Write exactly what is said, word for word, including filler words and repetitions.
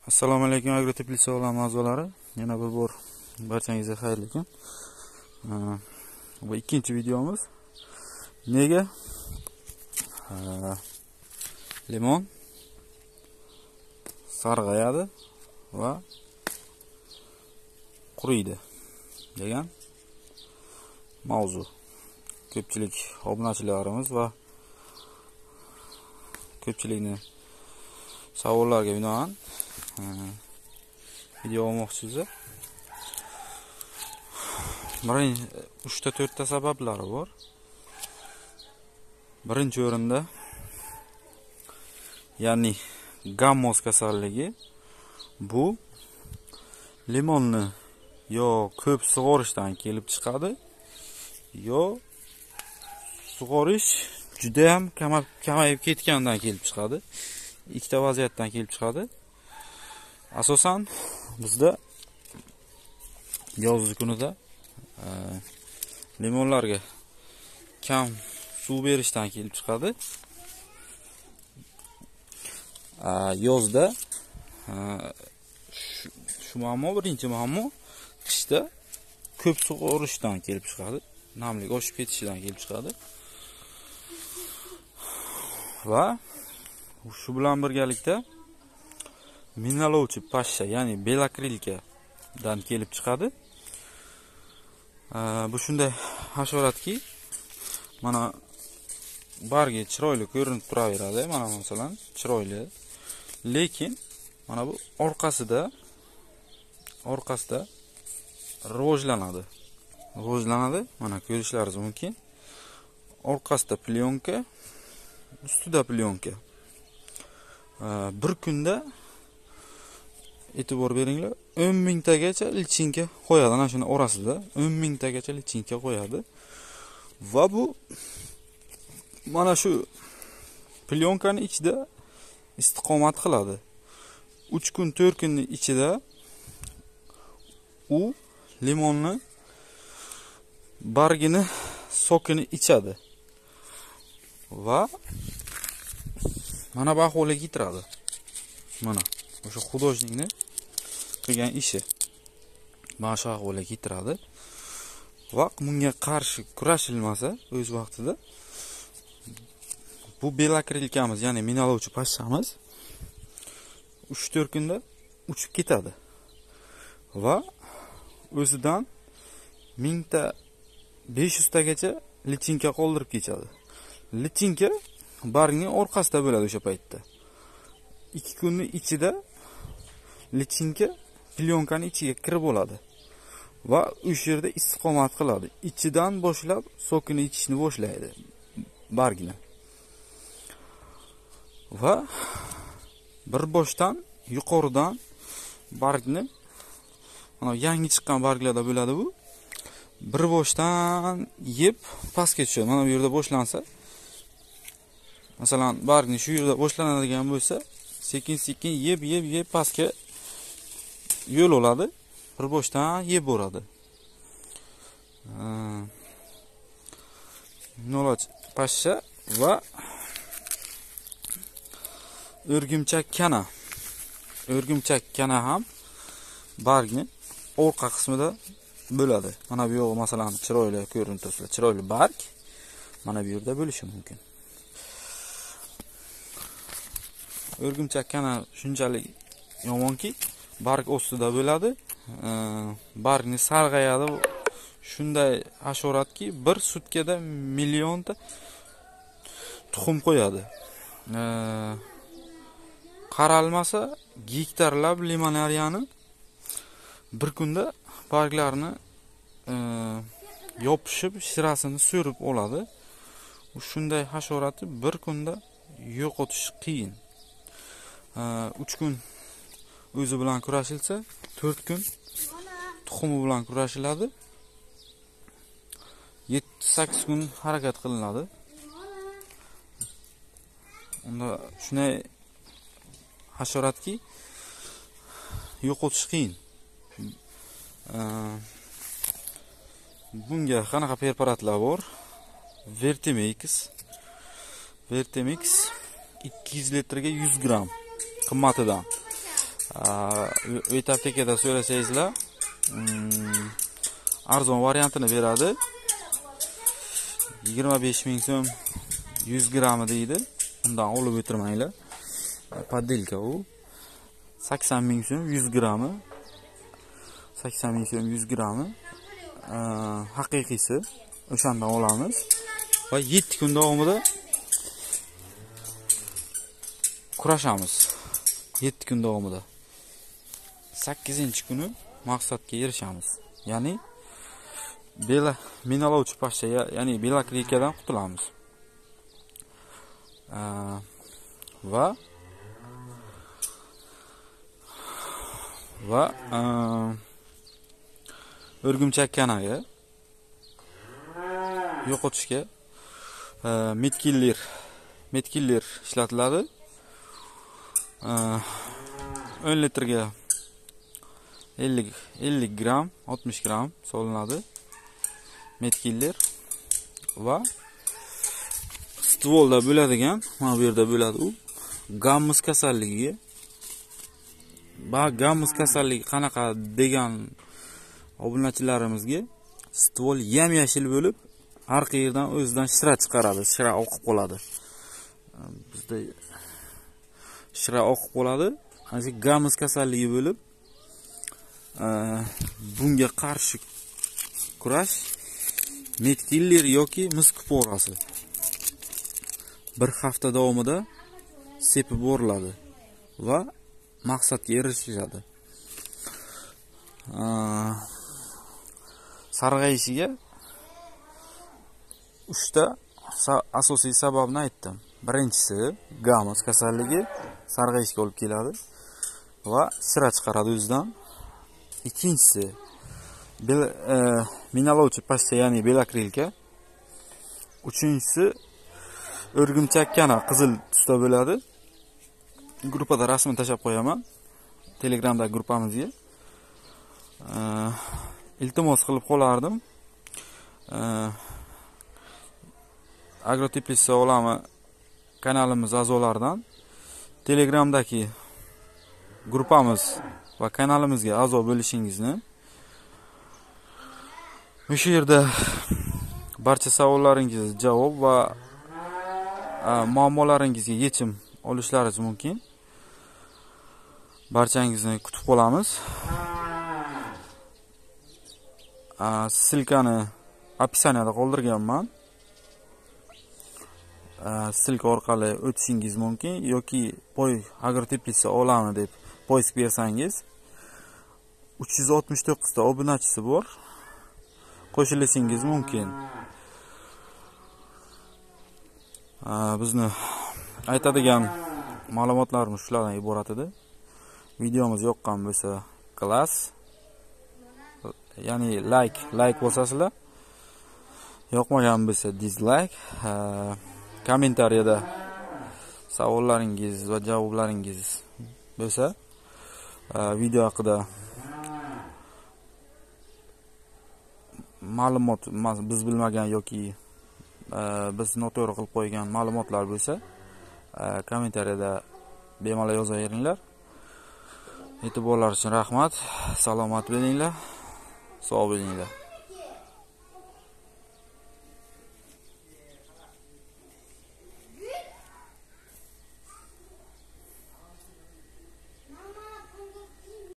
Assalomu alaykum agroteplitsa olam a'zolari. Yana bir bor barchangizga xayrli kun. Bu ikkinchi videomiz. Nega limon sarg'ayadi va quriydi degan mavzu. Ko'pchilik obunachilarimiz va ko'pchilikni savollarga binoan video olmoqchimiz. Birinchi uchta to'rtta sabablari bor. Birinchi o'rinda ya'ni gammoz kasalligi. Bu limonni yo ko'p sug'orishdan kelib chiqadi, yo sug'orish juda ham kamayib ketgandan kelib chiqadi. Ikkita vaziyatdan kelib chiqadi. Asosan bizda yoz kunida e, limonlarga kam suv berishdan kelib chiqadi. E, yozda e, shu muammo birinchi muammo, qishda ko'p sug'orishdan kelib chiqadi. Namlik oshib ketishidan kelib chiqadi. Va shu bilan birgalikda minerovchi pashsha, ya'ni belakrilka dan kelib chiqadi. Bu shunday hasharotki, mana bargi chiroyli ko'rinib turaveradi, mana masalan chiroyli. Lekin mana bu orqasida orqasida rivojlanadi. Rivojlanadi. Mana ko'rishlaringiz mumkin. Orqasida plyonka, ustida plyonka. Bir kunda e'tibor beringlar, o'n mingtagacha lichinka qo'yadi. Ana shuni orasida o'n mingtagacha lichinka qo'yadi. Va bu mana shu plyonkani ichida istiqomat qiladi. uch kun, to'rt kunning ichida u limonni bargini, sokini ichadi. Va mana bu ahvolga keltiradi. Mana o'sha xudojnikni qilgan ishi mana shu ahvolga keltiradi. Va bunga qarshi kurashilmasa o'z vaqtida bu belakrilkamiz, ya'ni minerovchi pashshamiz uch to'rt kunda uchib ketadi. Va o'zidan mingta besh yuztagacha lichinka qoldirib ketadi. Lichinka bargning orqasida bo'ladi o'sha paytda. ikki kunning ichida lichinka plyonkani ichiga kirib oladi va o'sha yerda istiqomat qiladi. Ichidan boshlab sokini ichishni boshlaydi bargni. Va bir boshdan yuqoridan bargni, mana yangi chiqqan barglarda bo'ladi bu. Bir boshdan yeb pastga tushadi. Mana bu yerda boshlansa, masalan, bargni shu yerda boshlanadigan bo'lsa, sekin-sekin yeb, yeb, yeb pastga yo'l oladi. Bir boshdan yeb boradi. Minerovchi pashsha va o'rgimchak kana. O'rgimchak kana ham bargni orqa qismida bo'ladi. Mana bu yo'q, masalan, chiroyli ko'rinib tursa, chiroyli barg mana bu yerda bo'lishi mumkin. O'rgimchak kana shunchalik yomonki, barg ostida bo'ladi. Bargni sarg'ayadi. Shunday hasharotki, bir sutkada millionta tuxum qo'yadi. Qaralmasa gektarlab limonariyani bir kunda barglarini yopishib, shirasini so'rib oladi. Shunday hasharotni bir kunda yo'qotish qiyin. uch kun o'zi bilan kurashilsa, to'rt kun tuxumi bilan kurashiladi. yetti sakkiz kun harakat qilinadi. Unda shunday hasharotki yo'qotish qiyin. Bunga qanaqa preparatlar bor? Vertimix. Vertimix ikki yuz litrga yuz gram qimmatidan. Uyt aptekada so'rasangizlar, arzon variantini beradi. yigirma besh ming so'm yuz grammi deydi. Undan olib o'tirmanglar. Poddelka u. sakson ming so'm yuz grammi. sakson ming so'm yuz grammi. Haqiqiysi o'shandan olamiz. Va yetti kun davomida kurashamiz. yetti kun davomida. sakkizinchi kuni maqsadga erishamiz. Ya'ni bela minalovchi pashsha, ya'ni belakrikadan qutulamiz. Va va o'rgimchak kanaga yo'qotishga metkiller metkiller ishlatiladi. o'n litrga ellik ellik gram, oltmish gram solinadi metkiller va stvolda bo'ladigan, mana bu yerda bo'ladi u. Gammus kasalligiga va gammus kasalligi qanaqa degan obunachilarimizga, stvol yam-yashil bo'lib, har qayerdan o'zidan shira chiqaradi, shira oqib qoladi. Bizda shira oqib qoladi. Ana gammus kasalligi bo'lib, bunga qarshi kurash metkiller yoki mis kuporasi bir hafta davomida sepib boriladi va maqsadga erishiladi. Sarg'ayishiga uchta asosiy sababni aytdim. Birinchisi gammus kasalligi sarg'ayishga olib keladi va shira chiqaradi o'zidan. Ikkinchisi minalovchi pashsha, ya'ni belakrilka. Uchinchisi o'rgimchak kana qizil tusda bo'ladi. Gruppada rasmini tashab qo'yaman. Telegramdagi gruppamizga. Iltimos qilib qolardim. Agroteplitsa olami kanalimiz a'zolaridan Telegramdagi gruppamiz va kanalimizga a'zo bo'lishingizni. O'sha yerda barcha savollaringiz javob va muammolaringizga yechim olishlaringiz mumkin. Barchangizni kutib qolamiz. Silkani opisaniyada qoldirganman. Silka orqali o'tishingiz mumkin yoki poy agroteplitsa olami deb poysk bersangiz uch yuz oltmish to'qqiz ta obunachisi bor. Qo'shilishingiz mumkin. Bizni aytadigan ma'lumotlarimiz shulardan iborat edi. Videomiz yoqqan bo'lsa klass, ya'ni like like bosasizlar. Yoqmagan bo'lsa dislike. Kommentariyada savollaringiz va javoblaringiz bo'lsa, video haqida ma'lumot biz bilmagan yoki biz noto'g'ri qilib qo'ygan ma'lumotlar bo'lsa, kommentariyada bemalol yozaveringlar. E'tiborlar uchun rahmat. Salomat bo'linglar. Sog' bo'linglar.